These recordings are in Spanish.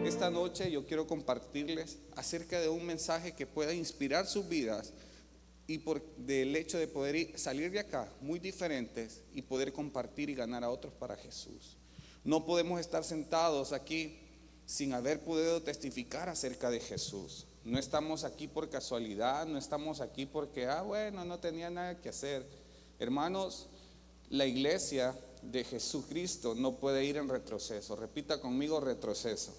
Esta noche yo quiero compartirles acerca de un mensaje que pueda inspirar sus vidas y del hecho de poder salir de acá muy diferentes y poder compartir y ganar a otros para Jesús. No podemos estar sentados aquí sin haber podido testificar acerca de Jesús. No estamos aquí por casualidad, no estamos aquí porque, bueno, no tenía nada que hacer. Hermanos, la iglesia de Jesucristo no puede ir en retroceso. Repita conmigo: retroceso.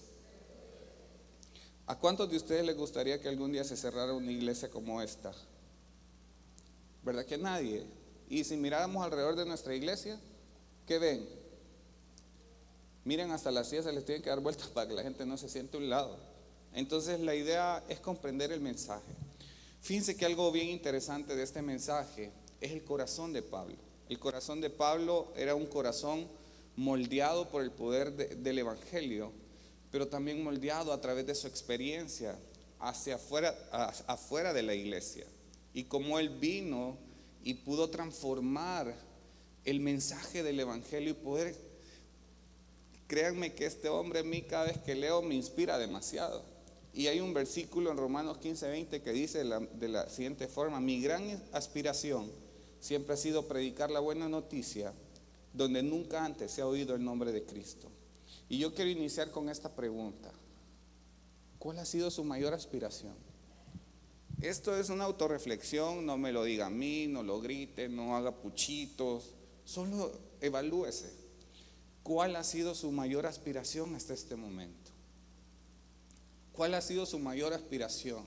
¿A cuántos de ustedes les gustaría que algún día se cerrara una iglesia como esta? ¿Verdad que nadie? Y si miráramos alrededor de nuestra iglesia, ¿qué ven? Miren, hasta las sillas se les tienen que dar vueltas para que la gente no se siente a un lado. Entonces la idea es comprender el mensaje. Fíjense que algo bien interesante de este mensaje es el corazón de Pablo. El corazón de Pablo era un corazón moldeado por el poder del evangelio, pero también moldeado a través de su experiencia hacia afuera de la iglesia. Y cómo él vino y pudo transformar el mensaje del evangelio y poder, créanme que este hombre a mí cada vez que leo me inspira demasiado. Y hay un versículo en Romanos 15:20 que dice de la siguiente forma: mi gran aspiración siempre ha sido predicar la buena noticia donde nunca antes se ha oído el nombre de Cristo. Y yo quiero iniciar con esta pregunta: ¿cuál ha sido su mayor aspiración? Esto es una autorreflexión, no me lo diga a mí, no lo grite, no haga puchitos, solo evalúese. ¿Cuál ha sido su mayor aspiración hasta este momento? ¿Cuál ha sido su mayor aspiración?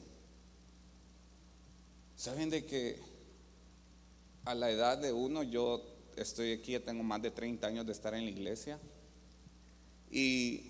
¿Saben de que a la edad de uno, yo estoy aquí, ya tengo más de 30 años de estar en la iglesia, y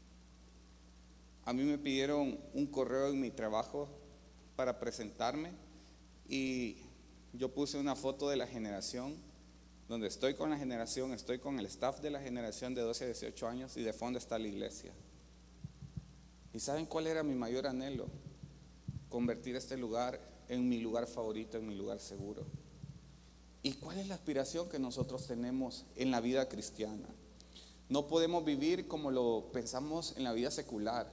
a mí me pidieron un correo en mi trabajo para presentarme, y yo puse una foto de la generación, donde estoy con la generación, estoy con el staff de la generación de 12 a 18 años, y de fondo está la iglesia. ¿Y saben cuál era mi mayor anhelo? Convertir este lugar en mi lugar favorito, en mi lugar seguro. ¿Y cuál es la aspiración que nosotros tenemos en la vida cristiana? No podemos vivir como lo pensamos en la vida secular.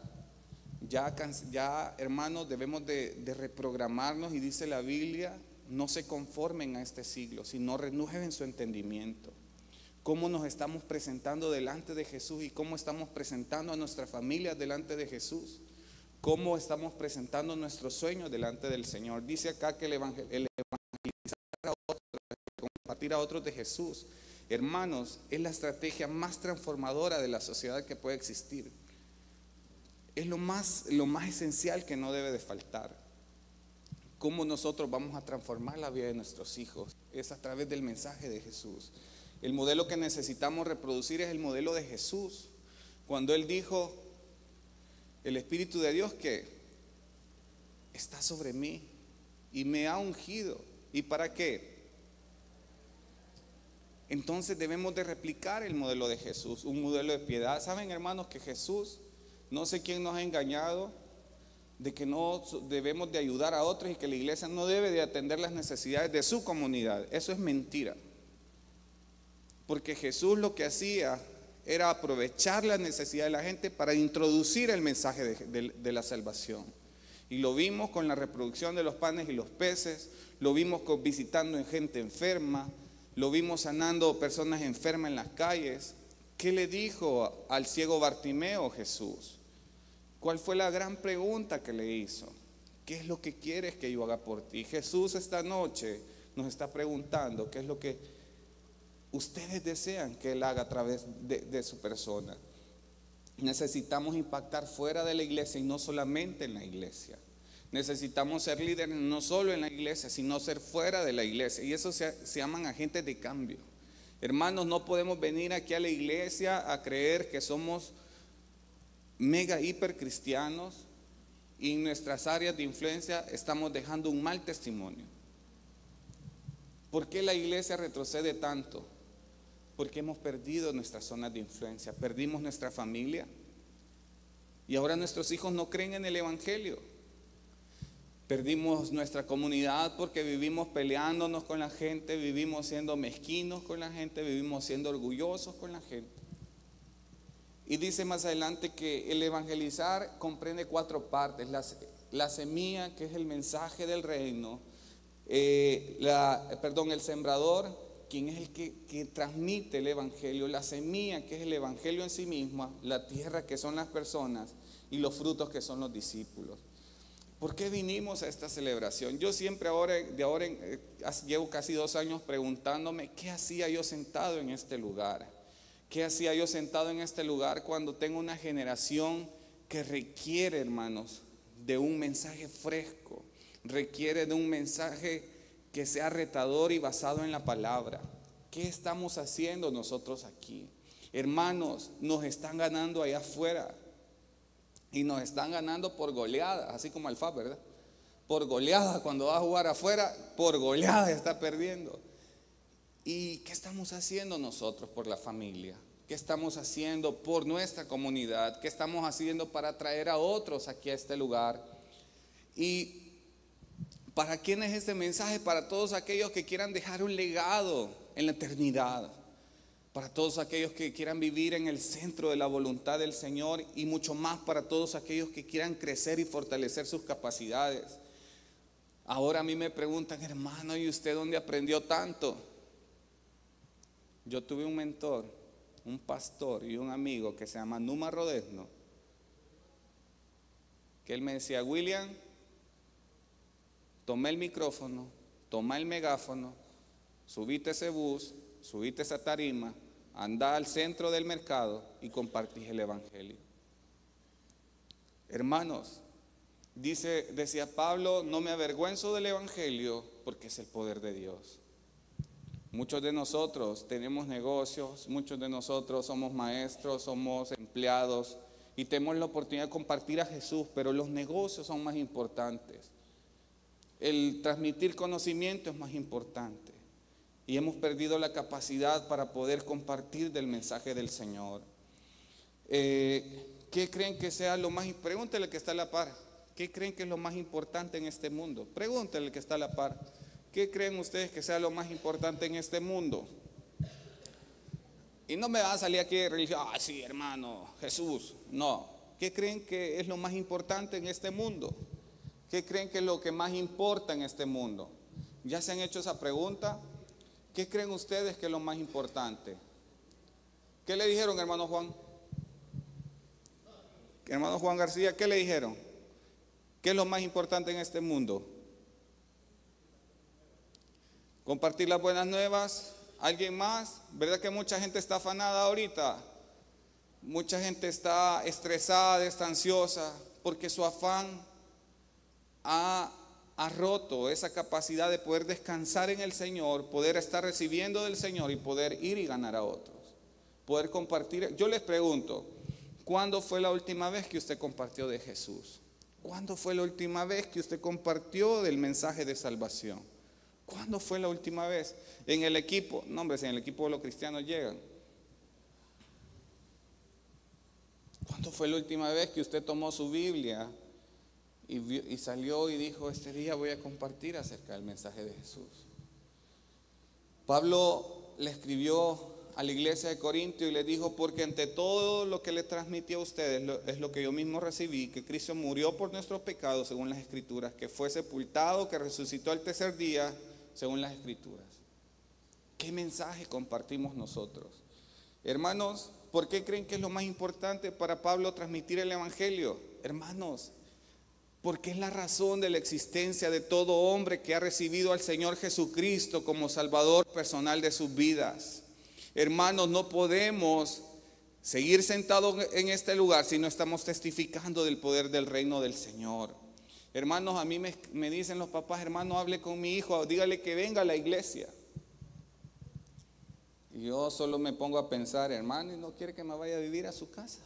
Ya hermanos, debemos de reprogramarnos, y dice la Biblia: no se conformen a este siglo, sino renueven su entendimiento. Cómo nos estamos presentando delante de Jesús y cómo estamos presentando a nuestras familias delante de Jesús. Cómo estamos presentando nuestros sueños delante del Señor. Dice acá que el evangelizar a otros, compartir a otros de Jesús, hermanos, es la estrategia más transformadora de la sociedad que puede existir. Es lo más esencial que no debe de faltar. ¿Cómo nosotros vamos a transformar la vida de nuestros hijos? Es a través del mensaje de Jesús. El modelo que necesitamos reproducir es el modelo de Jesús. Cuando Él dijo: el Espíritu de Dios que está sobre mí y me ha ungido. ¿Y para qué? Entonces debemos de replicar el modelo de Jesús, un modelo de piedad. ¿Saben, hermanos, que Jesús, no sé quién nos ha engañado de que no debemos de ayudar a otros y que la iglesia no debe de atender las necesidades de su comunidad? Eso es mentira. Porque Jesús lo que hacía era aprovechar la necesidad de la gente para introducir el mensaje de la salvación. Y lo vimos con la reproducción de los panes y los peces, lo vimos visitando en gente enferma, lo vimos sanando personas enfermas en las calles. ¿Qué le dijo al ciego Bartimeo Jesús? ¿Cuál fue la gran pregunta que le hizo? ¿Qué es lo que quieres que yo haga por ti? Jesús esta noche nos está preguntando qué es lo que ustedes desean que Él haga a través de su persona. Necesitamos impactar fuera de la iglesia y no solamente en la iglesia. Necesitamos ser líderes no solo en la iglesia, sino ser fuera de la iglesia. Y eso se llaman agentes de cambio. Hermanos, no podemos venir aquí a la iglesia a creer que somos mega hiper cristianos y en nuestras áreas de influencia estamos dejando un mal testimonio. ¿Por qué la iglesia retrocede tanto? Porque hemos perdido nuestras zonas de influencia, perdimos nuestra familia y ahora nuestros hijos no creen en el evangelio. Perdimos nuestra comunidad porque vivimos peleándonos con la gente, vivimos siendo mezquinos con la gente, vivimos siendo orgullosos con la gente. Y dice más adelante que el evangelizar comprende 4 partes: la semilla, que es el mensaje del reino, el sembrador, quien es el que transmite el evangelio; la semilla, que es el evangelio en sí misma; la tierra, que son las personas; y los frutos, que son los discípulos. ¿Por qué vinimos a esta celebración? Yo siempre llevo casi 2 años preguntándome qué hacía yo sentado en este lugar. ¿Qué hacía yo sentado en este lugar cuando tengo una generación que requiere, hermanos, de un mensaje fresco? Requiere de un mensaje que sea retador y basado en la palabra. ¿Qué estamos haciendo nosotros aquí? Hermanos, nos están ganando allá afuera. Y nos están ganando por goleada, así como el FAP, ¿verdad? Por goleada, cuando va a jugar afuera, por goleada está perdiendo. ¿Y qué estamos haciendo nosotros por la familia? ¿Qué estamos haciendo por nuestra comunidad? ¿Qué estamos haciendo para traer a otros aquí a este lugar? ¿Y para quién es este mensaje? Para todos aquellos que quieran dejar un legado en la eternidad. Para todos aquellos que quieran vivir en el centro de la voluntad del Señor, y mucho más para todos aquellos que quieran crecer y fortalecer sus capacidades. Ahora a mí me preguntan: hermano, ¿y usted dónde aprendió tanto? Yo tuve un mentor, un pastor y un amigo que se llama Numa Rodesno, que él me decía: William, toma el micrófono, toma el megáfono, subite ese bus, subite esa tarima, anda al centro del mercado y compartís el evangelio. Hermanos, decía Pablo: no me avergüenzo del evangelio, porque es el poder de Dios. Muchos de nosotros tenemos negocios, muchos de nosotros somos maestros, somos empleados y tenemos la oportunidad de compartir a Jesús, pero los negocios son más importantes. El transmitir conocimiento es más importante. Y hemos perdido la capacidad para poder compartir del mensaje del Señor. ¿Qué creen que sea lo más? Pregúntele al que está a la par. ¿Qué creen que es lo más importante en este mundo? Pregúntele al que está a la par. ¿Qué creen ustedes que sea lo más importante en este mundo? Y no me va a salir aquí de religión: sí, hermano, Jesús. No. ¿Qué creen que es lo más importante en este mundo? ¿Qué creen que es lo que más importa en este mundo? ¿Ya se han hecho esa pregunta? ¿Qué creen ustedes que es lo más importante? ¿Qué le dijeron, hermano Juan? Hermano Juan García, ¿qué le dijeron? ¿Qué es lo más importante en este mundo? Compartir las buenas nuevas. ¿Alguien más? ¿Verdad que mucha gente está afanada ahorita? Mucha gente está estresada, está ansiosa, porque su afán ha roto esa capacidad de poder descansar en el Señor, poder estar recibiendo del Señor y poder ir y ganar a otros, poder compartir. Yo les pregunto: ¿cuándo fue la última vez que usted compartió de Jesús? ¿Cuándo fue la última vez que usted compartió del mensaje de salvación? ¿Cuándo fue la última vez? En el equipo, no hombre, si en el equipo de los cristianos llegan. ¿Cuándo fue la última vez que usted tomó su Biblia y salió y dijo: este día voy a compartir acerca del mensaje de Jesús? Pablo le escribió a la iglesia de Corinto y le dijo: porque ante todo lo que le transmití a ustedes es lo que yo mismo recibí, que Cristo murió por nuestros pecados según las Escrituras, que fue sepultado, que resucitó al tercer día según las Escrituras. ¿Qué mensaje compartimos nosotros? Hermanos, ¿por qué creen que es lo más importante para Pablo transmitir el evangelio? Hermanos, porque es la razón de la existencia de todo hombre que ha recibido al Señor Jesucristo como Salvador personal de sus vidas. Hermanos, no podemos seguir sentados en este lugar si no estamos testificando del poder del reino del Señor. Hermanos, a mí me dicen los papás: hermano, hable con mi hijo, dígale que venga a la iglesia. Y yo solo me pongo a pensar: hermano, ¿y no quiere que me vaya a vivir a su casa?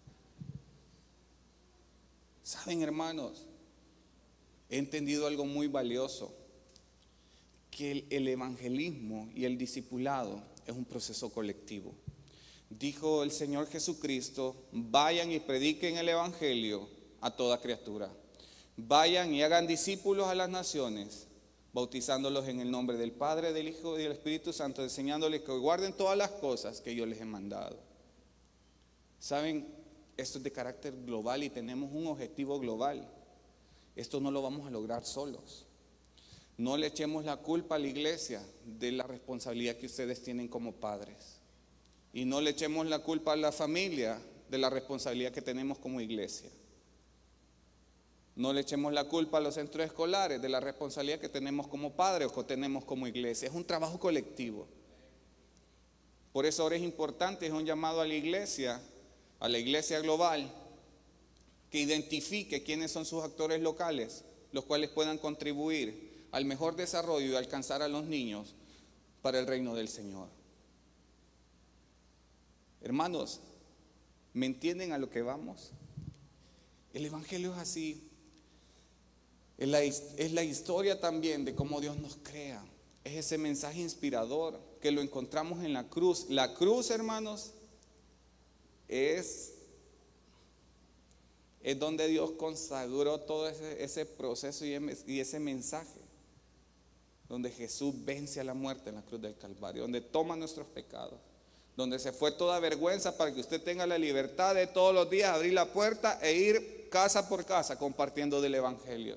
Saben, hermanos, he entendido algo muy valioso: que el evangelismo y el discipulado es un proceso colectivo. Dijo el Señor Jesucristo: vayan y prediquen el evangelio a toda criatura. Vayan y hagan discípulos a las naciones, bautizándolos en el nombre del Padre, del Hijo y del Espíritu Santo, enseñándoles que guarden todas las cosas que yo les he mandado. Saben, esto es de carácter global y tenemos un objetivo global. Esto no lo vamos a lograr solos. No le echemos la culpa a la iglesia de la responsabilidad que ustedes tienen como padres. Y no le echemos la culpa a la familia de la responsabilidad que tenemos como iglesia. No le echemos la culpa a los centros escolares de la responsabilidad que tenemos como padres o que tenemos como iglesia. Es un trabajo colectivo. Por eso ahora es importante, es un llamado a la iglesia global, que identifique quiénes son sus actores locales, los cuales puedan contribuir al mejor desarrollo y alcanzar a los niños para el reino del Señor. Hermanos, ¿me entienden a lo que vamos? El evangelio es así. Es la historia también de cómo Dios nos crea. Es ese mensaje inspirador que lo encontramos en la cruz. La cruz, hermanos, es donde Dios consagró todo ese proceso y ese mensaje, donde Jesús vence a la muerte en la cruz del Calvario, donde toma nuestros pecados, donde se fue toda vergüenza para que usted tenga la libertad de todos los días abrir la puerta e ir casa por casa compartiendo del evangelio.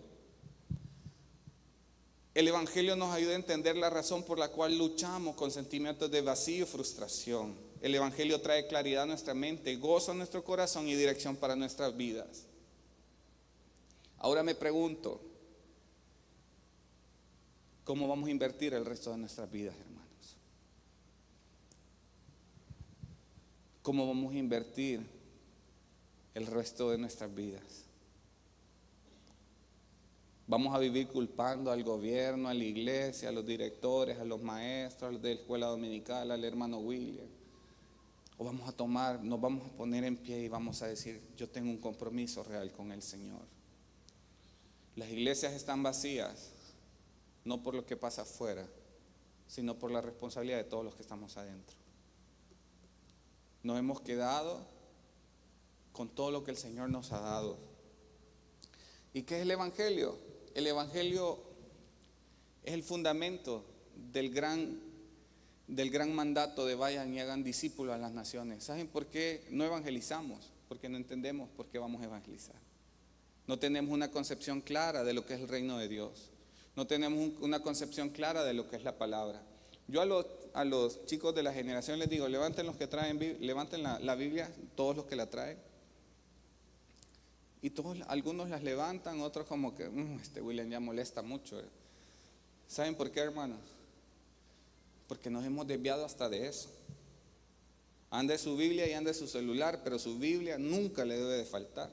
El evangelio nos ayuda a entender la razón por la cual luchamos con sentimientos de vacío y frustración. El evangelio trae claridad a nuestra mente, gozo a nuestro corazón y dirección para nuestras vidas. Ahora me pregunto, ¿cómo vamos a invertir el resto de nuestras vidas, hermanos? ¿Cómo vamos a invertir el resto de nuestras vidas? ¿Vamos a vivir culpando al gobierno, a la iglesia, a los directores, a los maestros, a los de la escuela dominical, al hermano William? ¿O nos vamos a poner en pie y vamos a decir, yo tengo un compromiso real con el Señor? Las iglesias están vacías, no por lo que pasa afuera, sino por la responsabilidad de todos los que estamos adentro. Nos hemos quedado con todo lo que el Señor nos ha dado. ¿Y qué es el evangelio? El evangelio es el fundamento del gran mandato de vayan y hagan discípulos a las naciones. ¿Saben por qué no evangelizamos? Porque no entendemos por qué vamos a evangelizar. No tenemos una concepción clara de lo que es el reino de Dios. No tenemos una concepción clara de lo que es la palabra. Yo a los chicos de la generación les digo, levanten los que traen, levanten la Biblia, todos los que la traen. Y algunos las levantan, otros como que, este William ya molesta mucho. ¿Saben por qué, hermanos? Porque nos hemos desviado hasta de eso. Ande su Biblia y ande su celular, pero su Biblia nunca le debe de faltar.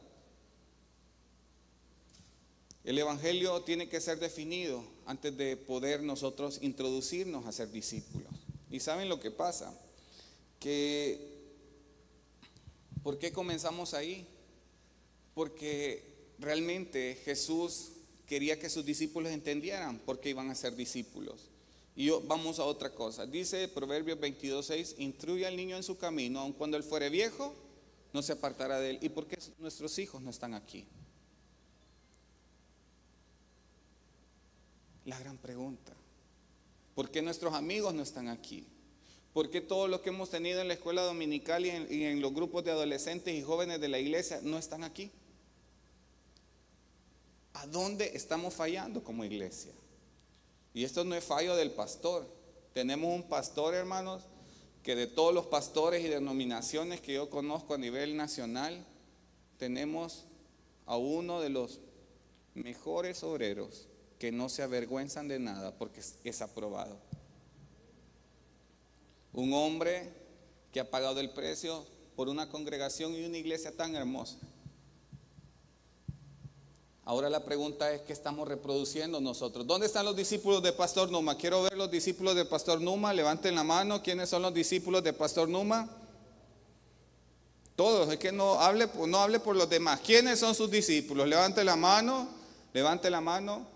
El evangelio tiene que ser definido antes de poder nosotros introducirnos a ser discípulos. ¿Y saben lo que pasa? ¿Por qué comenzamos ahí? Porque realmente Jesús quería que sus discípulos entendieran por qué iban a ser discípulos. Y vamos a otra cosa. Dice Proverbios 22:6, instruye al niño en su camino, aun cuando él fuere viejo, no se apartará de él. ¿Y por qué nuestros hijos no están aquí? La gran pregunta. ¿Por qué nuestros amigos no están aquí? ¿Por qué todo lo que hemos tenido en la escuela dominical y en los grupos de adolescentes y jóvenes de la iglesia no están aquí? ¿A dónde estamos fallando como iglesia? Y esto no es fallo del pastor. Tenemos un pastor, hermanos, que de todos los pastores y denominaciones que yo conozco a nivel nacional, tenemos a uno de los mejores obreros que no se avergüenzan de nada porque es aprobado. Un hombre que ha pagado el precio por una congregación y una iglesia tan hermosa. Ahora la pregunta es, ¿qué estamos reproduciendo nosotros? ¿Dónde están los discípulos de Pastor Numa? Quiero ver los discípulos de Pastor Numa. Levanten la mano. ¿Quiénes son los discípulos de Pastor Numa? Todos. Es que no hable por los demás. ¿Quiénes son sus discípulos? Levante la mano. Levante la mano.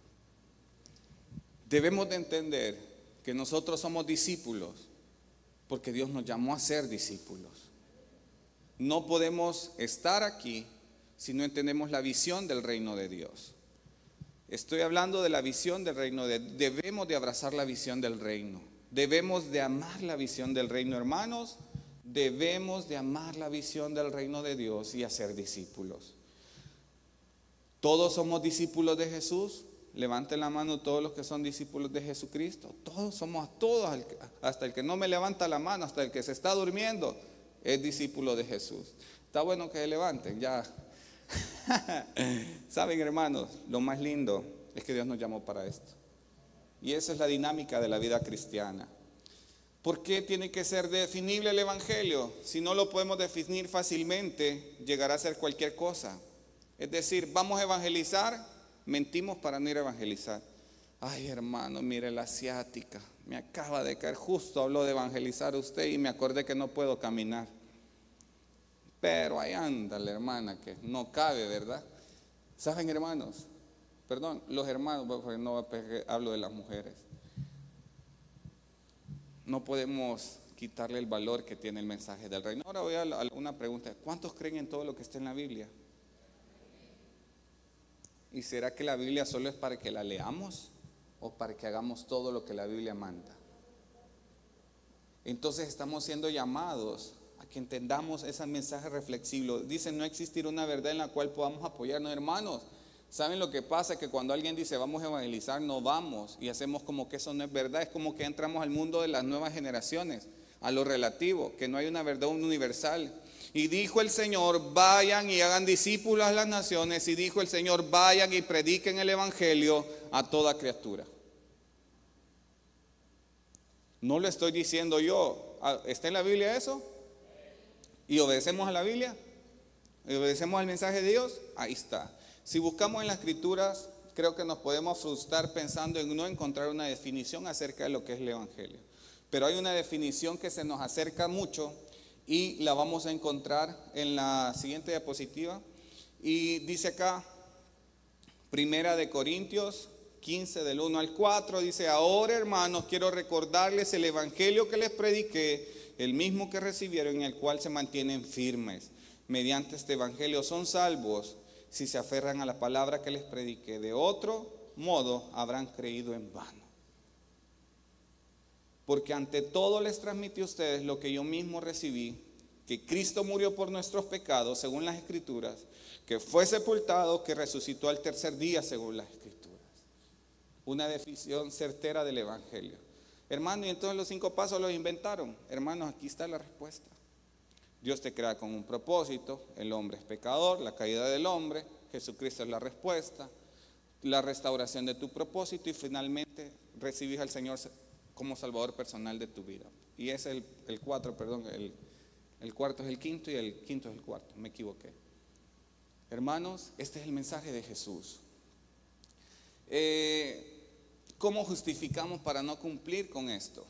Debemos de entender que nosotros somos discípulos porque Dios nos llamó a ser discípulos. No podemos estar aquí si no entendemos la visión del reino de Dios. Estoy hablando de la visión del reino. Debemos de abrazar la visión del reino. Debemos de amar la visión del reino, hermanos. Debemos de amar la visión del reino de Dios y hacer discípulos. ¿Todos somos discípulos de Jesús? Levanten la mano todos los que son discípulos de Jesucristo. Todos somos, todos, hasta el que no me levanta la mano, hasta el que se está durmiendo, es discípulo de Jesús. Está bueno que se levanten, ya. Saben, hermanos, lo más lindo es que Dios nos llamó para esto. Y esa es la dinámica de la vida cristiana. ¿Por qué tiene que ser definible el evangelio? Si no lo podemos definir fácilmente, llegará a ser cualquier cosa. Es decir, vamos a evangelizar, mentimos para no ir a evangelizar. Ay, hermano, mire la asiática, me acaba de caer, justo habló de evangelizar usted y me acordé que no puedo caminar. Pero ahí anda la hermana que no cabe, ¿verdad? ¿Saben, hermanos? Perdón, los hermanos, porque no hablo de las mujeres. No podemos quitarle el valor que tiene el mensaje del reino. Ahora voy a una pregunta. ¿Cuántos creen en todo lo que está en la Biblia? ¿Y será que la Biblia solo es para que la leamos o para que hagamos todo lo que la Biblia manda? Entonces estamos siendo llamados a que entendamos ese mensaje reflexivo. Dice, no existir una verdad en la cual podamos apoyarnos, hermanos. ¿Saben lo que pasa? Que cuando alguien dice vamos a evangelizar, no vamos y hacemos como que eso no es verdad. Es como que entramos al mundo de las nuevas generaciones, a lo relativo, que no hay una verdad universal. Y dijo el Señor, vayan y hagan discípulos a las naciones. Y dijo el Señor, vayan y prediquen el evangelio a toda criatura. No lo estoy diciendo yo. ¿Está en la Biblia eso? ¿Y obedecemos a la Biblia? ¿Y obedecemos al mensaje de Dios? Ahí está. Si buscamos en las escrituras, creo que nos podemos frustrar pensando en no encontrar una definición acerca de lo que es el evangelio. Pero hay una definición que se nos acerca mucho y la vamos a encontrar en la siguiente diapositiva. Y dice acá, Primera de Corintios 15 del 1 al 4, dice, ahora hermanos, quiero recordarles el evangelio que les prediqué, el mismo que recibieron, en el cual se mantienen firmes. Mediante este evangelio son salvos si se aferran a la palabra que les prediqué. De otro modo habrán creído en vano. Porque ante todo les transmití a ustedes lo que yo mismo recibí, que Cristo murió por nuestros pecados según las Escrituras, que fue sepultado, que resucitó al tercer día según las Escrituras. Una definición certera del evangelio. Hermano, y entonces los 5 pasos los inventaron. Hermanos, aquí está la respuesta. Dios te crea con un propósito, el hombre es pecador, la caída del hombre, Jesucristo es la respuesta, la restauración de tu propósito y finalmente recibís al Señor como Salvador personal de tu vida. Y es el cuarto es el quinto y el quinto es el cuarto, me equivoqué. Hermanos, este es el mensaje de Jesús. ¿Cómo justificamos para no cumplir con esto?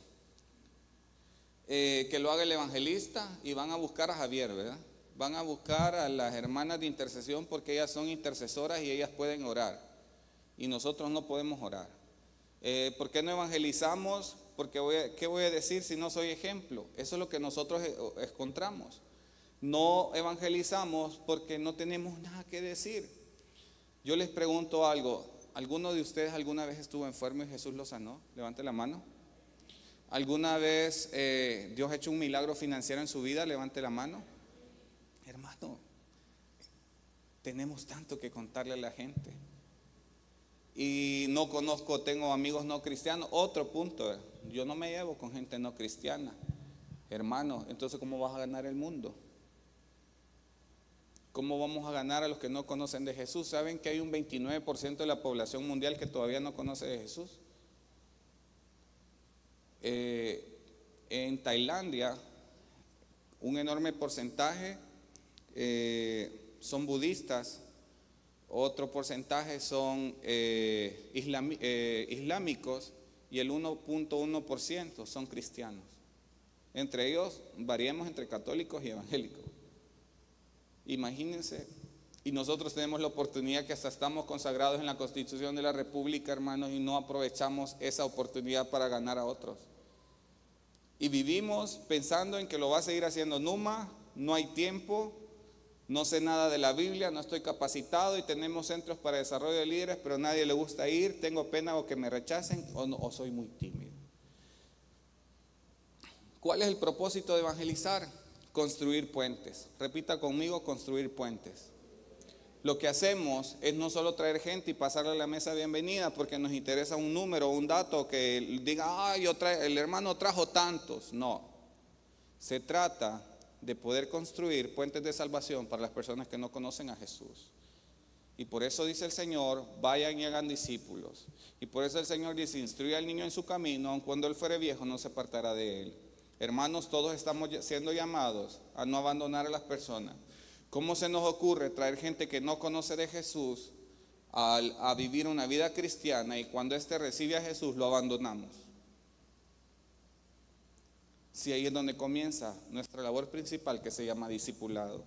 Que lo haga el evangelista y van a buscar a Javier, ¿verdad? Van a buscar a las hermanas de intercesión porque ellas son intercesoras y ellas pueden orar y nosotros no podemos orar. ¿Por qué no evangelizamos? Porque ¿qué voy a decir si no soy ejemplo? Eso es lo que nosotros encontramos. No evangelizamos porque no tenemos nada que decir. Yo les pregunto algo, ¿alguno de ustedes alguna vez estuvo enfermo y Jesús lo sanó? Levante la mano. ¿Alguna vez Dios ha hecho un milagro financiero en su vida? Levante la mano. Hermano, tenemos tanto que contarle a la gente. Y no conozco, tengo amigos no cristianos. Otro punto, yo no me llevo con gente no cristiana. Hermano, entonces ¿cómo vas a ganar el mundo? ¿Cómo vamos a ganar a los que no conocen de Jesús? ¿Saben que hay un 29% de la población mundial que todavía no conoce de Jesús? En Tailandia, un enorme porcentaje son budistas, otro porcentaje son islámicos y el 1.1% son cristianos. Entre ellos variamos entre católicos y evangélicos. Imagínense, y nosotros tenemos la oportunidad que hasta estamos consagrados en la Constitución de la República, hermanos, y no aprovechamos esa oportunidad para ganar a otros. Y vivimos pensando en que lo va a seguir haciendo Numa, no hay tiempo, no sé nada de la Biblia, no estoy capacitado y tenemos centros para desarrollo de líderes, pero a nadie le gusta ir, tengo pena o que me rechacen o soy muy tímido. ¿Cuál es el propósito de evangelizar? construir puentes. Repita conmigo, construir puentes. Lo que hacemos es no solo traer gente y pasarle a la mesa de bienvenida porque nos interesa un número, un dato que diga, el hermano trajo tantos. No, se trata de poder construir puentes de salvación para las personas que no conocen a Jesús. Y por eso dice el Señor, vayan y hagan discípulos. Y por eso el Señor dice, instruye al niño en su camino, aun cuando él fuere viejo no se apartará de él. Hermanos, todos estamos siendo llamados a no abandonar a las personas. ¿Cómo se nos ocurre traer gente que no conoce de Jesús a vivir una vida cristiana y cuando éste recibe a Jesús lo abandonamos? Si ahí es donde comienza nuestra labor principal, que se llama discipulado.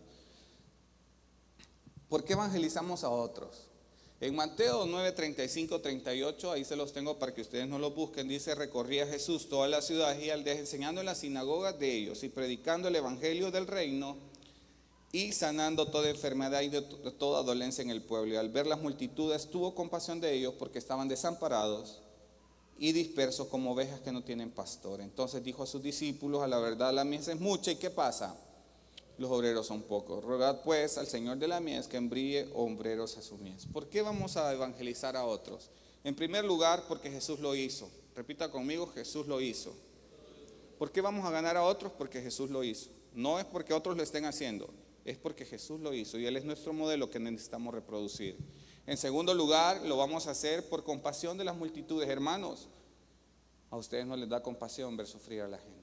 ¿Por qué evangelizamos a otros? En Mateo 9, 35, 38, ahí se los tengo para que ustedes no lo busquen, dice, recorría Jesús todas las ciudades y aldeas, enseñando en las sinagogas de ellos y predicando el evangelio del reino y sanando toda enfermedad y de toda dolencia en el pueblo. Y al ver las multitudes tuvo compasión de ellos porque estaban desamparados y dispersos como ovejas que no tienen pastor. Entonces dijo a sus discípulos, a la verdad la mies es mucha, ¿y qué pasa? Los obreros son pocos. Rogad pues al Señor de la mies que envíe obreros a su mies. ¿Por qué vamos a evangelizar a otros? En primer lugar, porque Jesús lo hizo. Repita conmigo, Jesús lo hizo. ¿Por qué vamos a ganar a otros? Porque Jesús lo hizo. No es porque otros lo estén haciendo, es porque Jesús lo hizo y Él es nuestro modelo que necesitamos reproducir. En segundo lugar, lo vamos a hacer por compasión de las multitudes. Hermanos, a ustedes no les da compasión ver sufrir a la gente.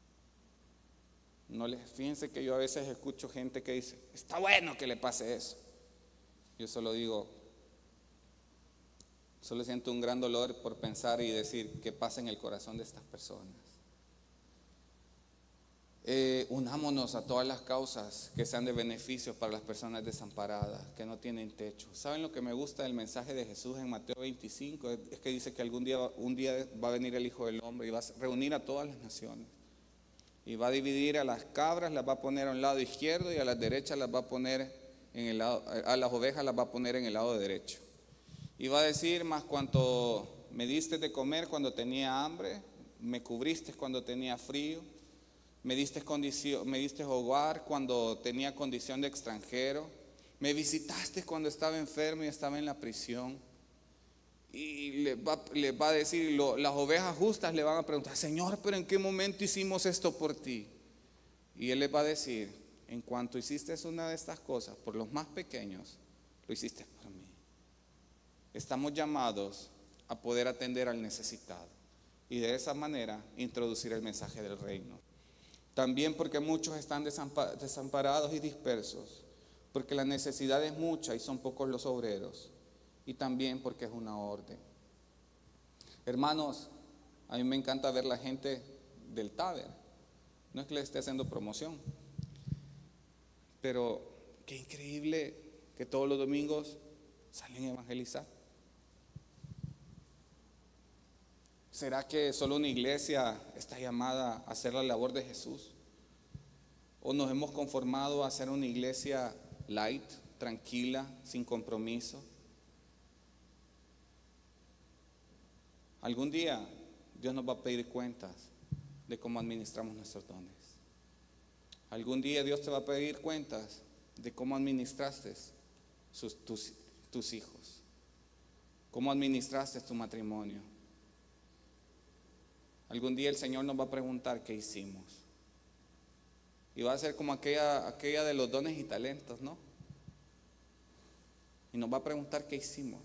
Fíjense que yo a veces escucho gente que dice, está bueno que le pase eso. Yo solo digo, solo siento un gran dolor por pensar y decir qué pasa en el corazón de estas personas. Unámonos a todas las causas que sean de beneficio para las personas desamparadas, que no tienen techo. ¿Saben lo que me gusta del mensaje de Jesús en Mateo 25? Es que dice que un día va a venir el Hijo del Hombre y va a reunir a todas las naciones. Y va a dividir a las cabras, las va a poner a un lado izquierdo y a las derechas las va a poner en el lado, a las ovejas las va a poner en el lado derecho. Y va a decir, más cuanto me diste de comer cuando tenía hambre, me cubriste cuando tenía frío, me diste hogar cuando tenía condición de extranjero, me visitaste cuando estaba enfermo y estaba en la prisión. Y les va a decir, las ovejas justas le van a preguntar, Señor, pero ¿en qué momento hicimos esto por ti? Y Él les va a decir, en cuanto hiciste una de estas cosas por los más pequeños, lo hiciste por mí. Estamos llamados a poder atender al necesitado y de esa manera introducir el mensaje del reino. También porque muchos están desamparados y dispersos, porque la necesidad es mucha y son pocos los obreros. Y también porque es una orden. Hermanos, a mí me encanta ver la gente del Taber. No es que le esté haciendo promoción, pero qué increíble que todos los domingos salen a evangelizar. ¿Será que solo una iglesia está llamada a hacer la labor de Jesús? ¿O nos hemos conformado a ser una iglesia light, tranquila, sin compromiso? Algún día Dios nos va a pedir cuentas de cómo administramos nuestros dones. Algún día Dios te va a pedir cuentas de cómo administraste tus hijos, cómo administraste tu matrimonio. Algún día el Señor nos va a preguntar qué hicimos. Y va a ser como aquella de los dones y talentos, ¿no? Y nos va a preguntar qué hicimos.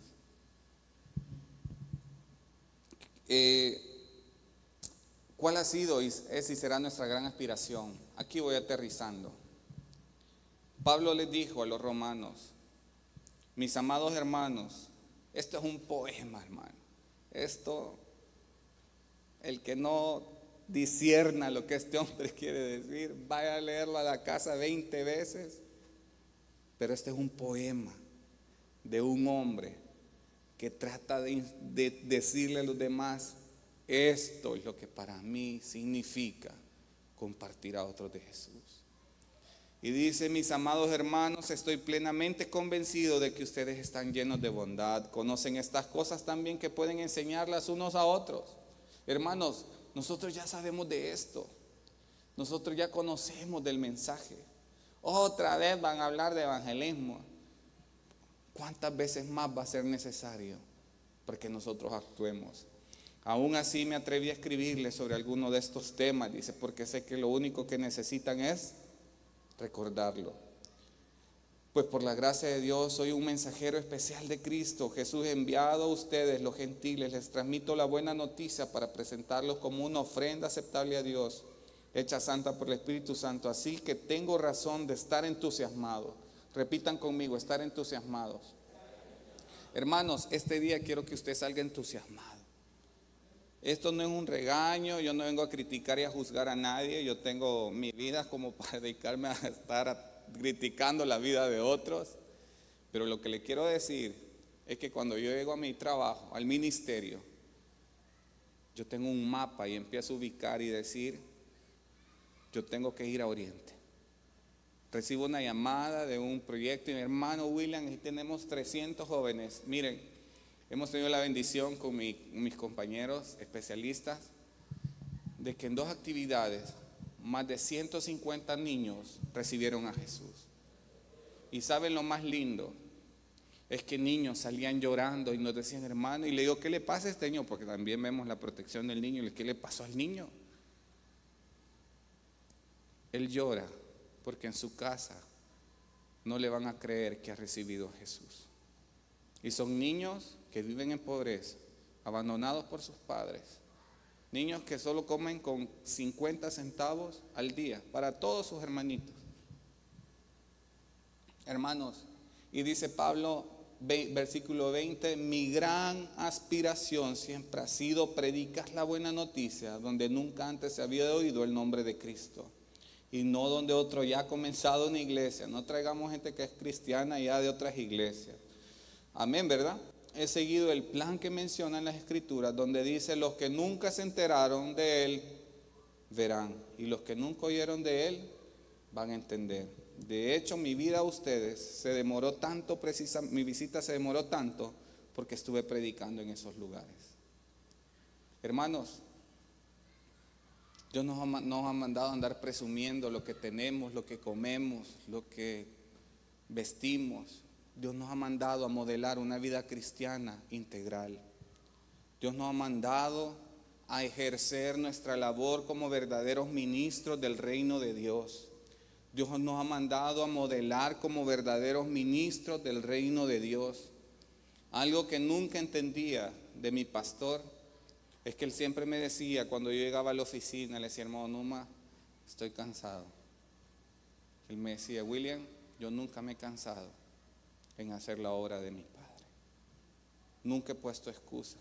¿Cuál ha sido y será nuestra gran aspiración? Aquí voy aterrizando. Pablo les dijo a los romanos, mis amados hermanos, esto es un poema, hermano. Esto, el que no discierna lo que este hombre quiere decir, vaya a leerlo a la casa 20 veces. Pero este es un poema de un hombre que trata de decirle a los demás, esto es lo que para mí significa compartir a otros de Jesús. Y dice, mis amados hermanos, estoy plenamente convencido de que ustedes están llenos de bondad, conocen estas cosas también que pueden enseñarlas unos a otros. Hermanos, nosotros ya sabemos de esto. Nosotros ya conocemos del mensaje. Otra vez van a hablar de evangelismo. ¿Cuántas veces más va a ser necesario para que nosotros actuemos? Aún así me atreví a escribirle sobre alguno de estos temas, dice, porque sé que lo único que necesitan es recordarlo. Pues por la gracia de Dios soy un mensajero especial de Cristo Jesús, enviado a ustedes los gentiles. Les transmito la buena noticia para presentarlos como una ofrenda aceptable a Dios, hecha santa por el Espíritu Santo. Así que tengo razón de estar entusiasmado. Repitan conmigo, estar entusiasmados. Hermanos, este día quiero que usted salga entusiasmado. Esto no es un regaño, yo no vengo a criticar y a juzgar a nadie. Yo tengo mi vida como para dedicarme a estar criticando la vida de otros. Pero lo que le quiero decir es que cuando yo llego a mi trabajo, al ministerio, yo tengo un mapa y empiezo a ubicar y decir, yo tengo que ir a Oriente. Recibo una llamada de un proyecto y mi hermano William, aquí tenemos 300 jóvenes. Miren, hemos tenido la bendición con mis compañeros especialistas de que en 2 actividades más de 150 niños recibieron a Jesús. Y saben lo más lindo, es que niños salían llorando y nos decían, hermano, y le digo, ¿qué le pasa a este niño? Porque también vemos la protección del niño. Y ¿qué le pasó al niño? Él llora porque en su casa no le van a creer que ha recibido a Jesús. Y son niños que viven en pobreza, abandonados por sus padres. Niños que solo comen con 50 centavos al día para todos sus hermanitos. Hermanos, y dice Pablo, versículo 20, mi gran aspiración siempre ha sido predicar la buena noticia donde nunca antes se había oído el nombre de Cristo. Y no donde otro ya ha comenzado una iglesia. No traigamos gente que es cristiana ya de otras iglesias. Amén, ¿verdad? He seguido el plan que menciona en las Escrituras, donde dice, los que nunca se enteraron de Él, verán. Y los que nunca oyeron de Él, van a entender. De hecho, mi vida a ustedes se demoró tanto, mi visita se demoró tanto, porque estuve predicando en esos lugares. Hermanos, Dios nos ha mandado a andar presumiendo lo que tenemos, lo que comemos, lo que vestimos. Dios nos ha mandado a modelar una vida cristiana integral. Dios nos ha mandado a ejercer nuestra labor como verdaderos ministros del reino de Dios. Dios nos ha mandado a modelar como verdaderos ministros del reino de Dios. Algo que nunca entendía de mi pastor es que él siempre me decía, cuando yo llegaba a la oficina, le decía, hermano Numa, estoy cansado. Él me decía, William, yo nunca me he cansado en hacer la obra de mi Padre. Nunca he puesto excusas.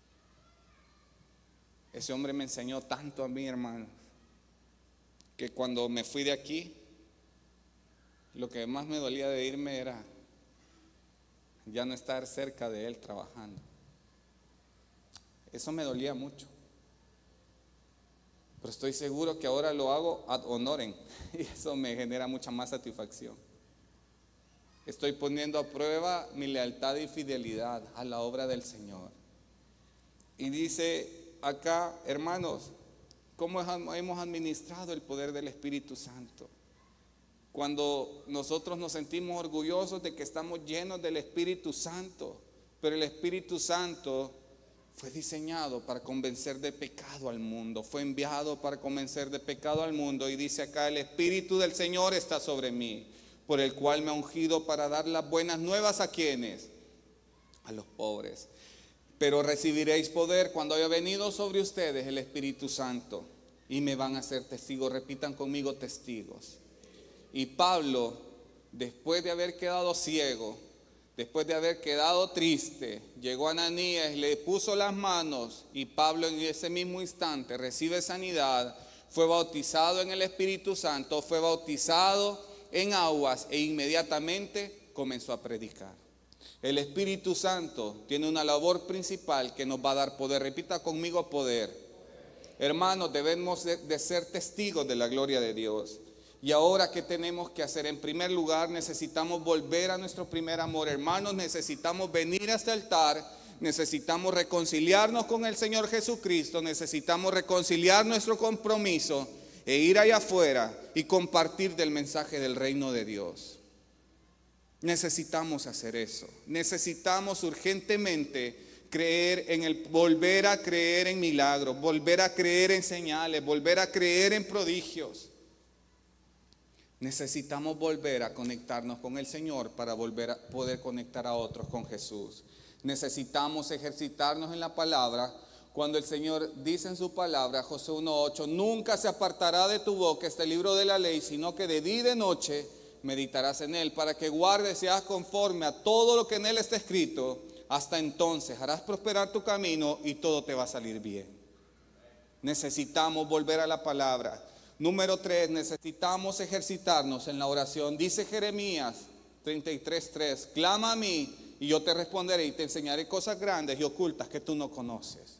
Ese hombre me enseñó tanto a mí, hermanos, que cuando me fui de aquí, lo que más me dolía de irme era ya no estar cerca de él trabajando. Eso me dolía mucho. Pero estoy seguro que ahora lo hago ad honorem y eso me genera mucha más satisfacción. Estoy poniendo a prueba mi lealtad y fidelidad a la obra del Señor. Y dice acá, hermanos, ¿cómo hemos administrado el poder del Espíritu Santo? Cuando nosotros nos sentimos orgullosos de que estamos llenos del Espíritu Santo, pero el Espíritu Santo fue diseñado para convencer de pecado al mundo, fue enviado para convencer de pecado al mundo. Y dice acá, el Espíritu del Señor está sobre mí, por el cual me ha ungido para dar las buenas nuevas ¿a quiénes? A los pobres. Pero recibiréis poder cuando haya venido sobre ustedes el Espíritu Santo, y me van a ser testigos. Repitan conmigo, testigos. Y Pablo, después de haber quedado ciego, después de haber quedado triste, llegó a Ananías, le puso las manos, y Pablo en ese mismo instante recibe sanidad, fue bautizado en el Espíritu Santo, fue bautizado en aguas e inmediatamente comenzó a predicar. El Espíritu Santo tiene una labor principal que nos va a dar poder. Repita conmigo, poder. Hermanos, debemos de ser testigos de la gloria de Dios. Y ahora, ¿qué tenemos que hacer? En primer lugar, necesitamos volver a nuestro primer amor. Hermanos, necesitamos venir a este altar, necesitamos reconciliarnos con el Señor Jesucristo, necesitamos reconciliar nuestro compromiso e ir allá afuera y compartir del mensaje del reino de Dios. Necesitamos hacer eso. Necesitamos urgentemente volver a creer en milagros, volver a creer en señales, volver a creer en prodigios. Necesitamos volver a conectarnos con el Señor para volver a poder conectar a otros con Jesús. Necesitamos ejercitarnos en la palabra. Cuando el Señor dice en su palabra, Josué 1:8, nunca se apartará de tu boca este libro de la ley, sino que de día y de noche meditarás en él, para que guardes y hagas conforme a todo lo que en él está escrito. Hasta entonces harás prosperar tu camino y todo te va a salir bien. Necesitamos volver a la palabra. Número 3, necesitamos ejercitarnos en la oración. Dice Jeremías 33:3, clama a mí y yo te responderé y te enseñaré cosas grandes y ocultas que tú no conoces.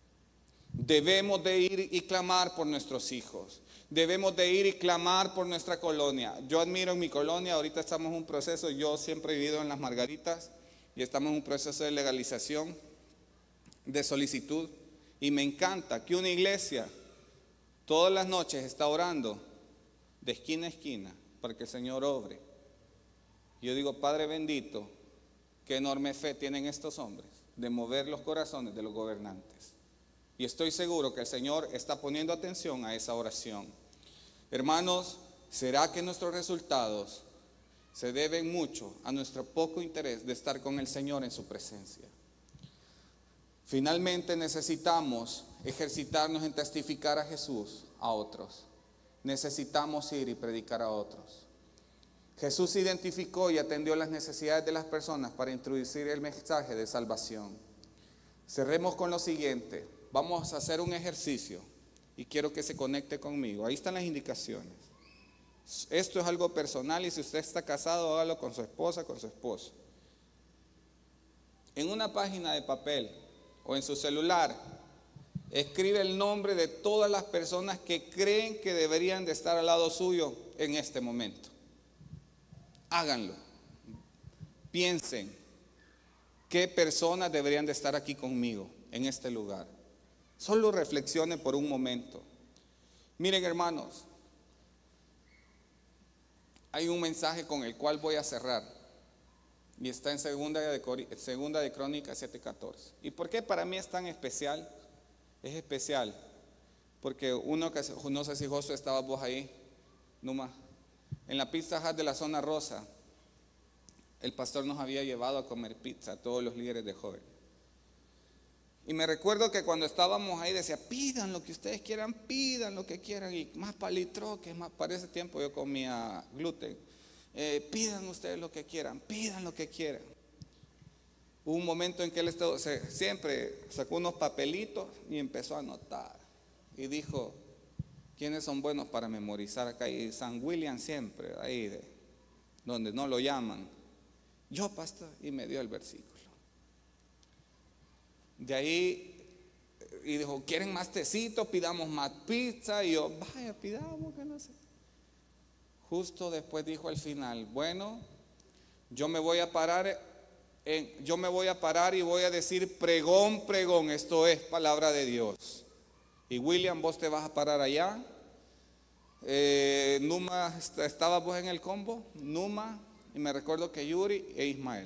Debemos de ir y clamar por nuestros hijos. Debemos de ir y clamar por nuestra colonia. Yo admiro en mi colonia, ahorita estamos en un proceso, yo siempre he vivido en Las Margaritas y estamos en un proceso de legalización, de solicitud. Y me encanta que una iglesia todas las noches está orando de esquina a esquina para que el Señor obre. Yo digo, Padre bendito, qué enorme fe tienen estos hombres de mover los corazones de los gobernantes. Y estoy seguro que el Señor está poniendo atención a esa oración. Hermanos, ¿será que nuestros resultados se deben mucho a nuestro poco interés de estar con el Señor en su presencia? Finalmente necesitamos ejercitarnos en testificar a Jesús a otros. Necesitamos ir y predicar a otros. Jesús identificó y atendió las necesidades de las personas para introducir el mensaje de salvación. Cerremos con lo siguiente. Vamos a hacer un ejercicio y quiero que se conecte conmigo. Ahí están las indicaciones. Esto es algo personal y si usted está casado, hágalo con su esposa, con su esposo. En una página de papel o en su celular, escribe el nombre de todas las personas que creen que deberían de estar al lado suyo en este momento. Háganlo. Piensen, ¿qué personas deberían de estar aquí conmigo en este lugar? Solo reflexionen por un momento. Miren, hermanos, hay un mensaje con el cual voy a cerrar. Y está en segunda de Crónicas 7:14. ¿Y por qué para mí es tan especial? Es especial porque no sé si Josué estabas vos ahí, Numa, en la Pizza Hut de la zona rosa, el pastor nos había llevado a comer pizza a todos los líderes de jóvenes. Y me recuerdo que cuando estábamos ahí decía, pidan lo que ustedes quieran, pidan lo que quieran, y más palitroques, más, para ese tiempo yo comía gluten. Pidan ustedes lo que quieran, pidan lo que quieran. Hubo un momento en que él siempre sacó unos papelitos y empezó a anotar. Y dijo, ¿quiénes son buenos para memorizar acá? Y San William siempre, ahí donde no lo llaman. Yo, pastor, y me dio el versículo. De ahí, y dijo, ¿quieren más tecito? Pidamos más pizza. Y yo, vaya, pidamos, que no sé. Justo después dijo al final, bueno, yo me voy a parar y voy a decir pregón, pregón, esto es palabra de Dios. Y William, vos te vas a parar allá. Numa, ¿estabas vos en el combo? Numa, y me recuerdo que Yuri e Ismael.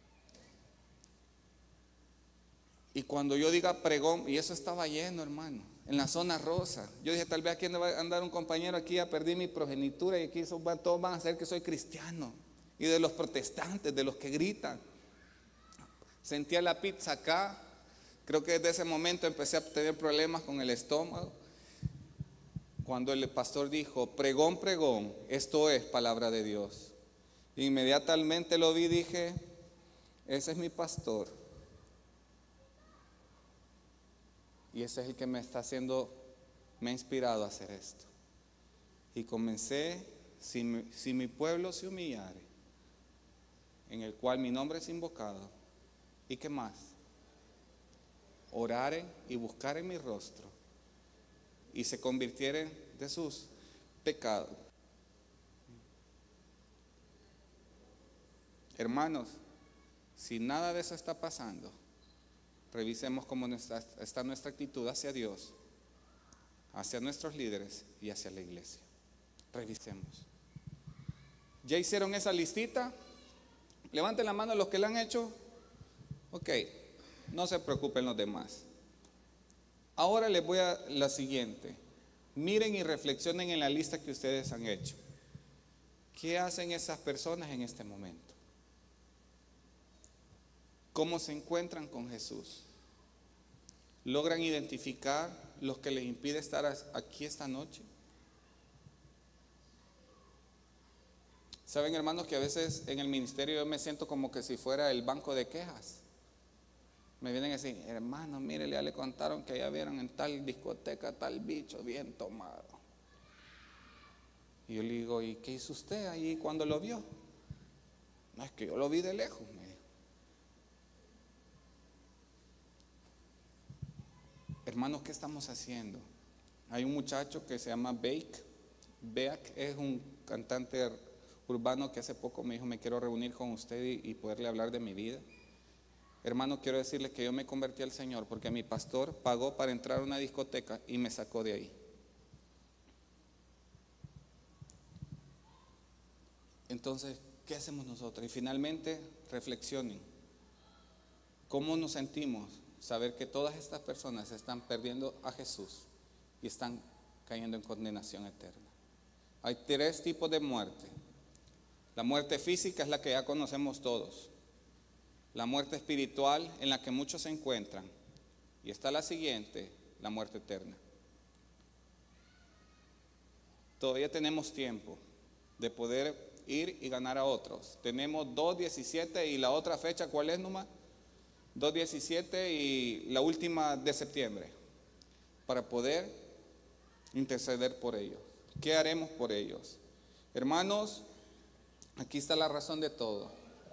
Y cuando yo diga pregón, y eso estaba lleno, hermano, en la zona rosa. Yo dije, tal vez aquí va a andar un compañero, aquí ya perdí mi progenitura y aquí todos van a saber que soy cristiano. Y de los protestantes, de los que gritan. Sentía la pizza acá. Creo que desde ese momento empecé a tener problemas con el estómago. Cuando el pastor dijo, pregón, pregón, esto es palabra de Dios. Inmediatamente lo vi y dije, ese es mi pastor. Y ese es el que me ha inspirado a hacer esto. Y comencé, si mi pueblo se humillare, en el cual mi nombre es invocado, ¿y qué más? Oraren y buscaren mi rostro, y se convirtieren de sus pecados. Hermanos, si nada de eso está pasando, revisemos cómo está nuestra actitud hacia Dios, hacia nuestros líderes y hacia la iglesia. Revisemos. ¿Ya hicieron esa listita? Levanten la mano los que la han hecho. Ok, no se preocupen los demás. Ahora les voy a la siguiente. Miren y reflexionen en la lista que ustedes han hecho. ¿Qué hacen esas personas en este momento? ¿Cómo se encuentran con Jesús? ¿Logran identificar lo que les impide estar aquí esta noche? Saben, hermanos, que a veces en el ministerio yo me siento como que si fuera el banco de quejas. Me vienen a decir, hermano, mire, ya le contaron que ya vieron en tal discoteca tal bicho bien tomado. Y yo le digo, ¿y qué hizo usted ahí cuando lo vio? No, es que yo lo vi de lejos, me dijo. Hermanos, ¿qué estamos haciendo? Hay un muchacho que se llama Beak es un cantante urbano que hace poco me dijo, me quiero reunir con usted y poderle hablar de mi vida. Hermano, quiero decirle que yo me convertí al Señor porque mi pastor pagó para entrar a una discoteca y me sacó de ahí. Entonces, ¿qué hacemos nosotros? Y finalmente, reflexionen. ¿Cómo nos sentimos? Saber que todas estas personas están perdiendo a Jesús y están cayendo en condenación eterna. Hay 3 tipos de muerte. La muerte física es la que ya conocemos todos. La muerte espiritual en la que muchos se encuentran. Y está la siguiente, la muerte eterna. Todavía tenemos tiempo de poder ir y ganar a otros. Tenemos 2:17 y la otra fecha, ¿cuál es nomás? 2:17 y la última de septiembre, para poder interceder por ellos. ¿Qué haremos por ellos? Hermanos, aquí está la razón de todo.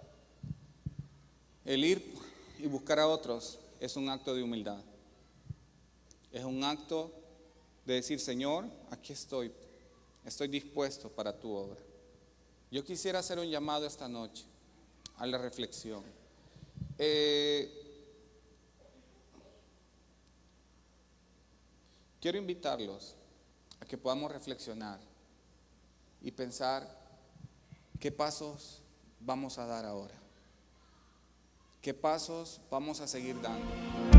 El ir y buscar a otros es un acto de humildad. Es un acto de decir, Señor, aquí estoy dispuesto para tu obra. Yo quisiera hacer un llamado esta noche a la reflexión. Quiero invitarlos a que podamos reflexionar y pensar qué pasos vamos a dar ahora, qué pasos vamos a seguir dando.